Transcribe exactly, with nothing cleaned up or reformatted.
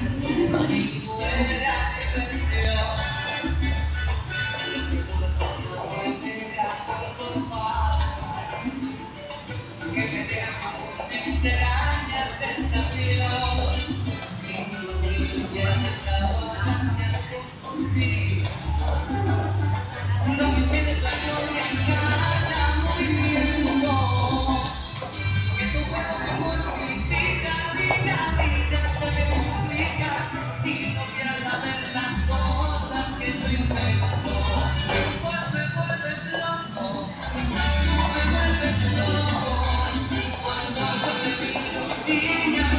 Si fuera diversión, que me dejas con una extraña sensación. Y si ya se acabó, ansias confundir. No me cedes la gloria en cada movimiento. Que tu cuerpo me mortifica, vida, vida se me complica. Y no quieras saber las cosas que yo invento. Pues me vuelves loco, tú me vuelves loco. Cuando yo te miro, chica.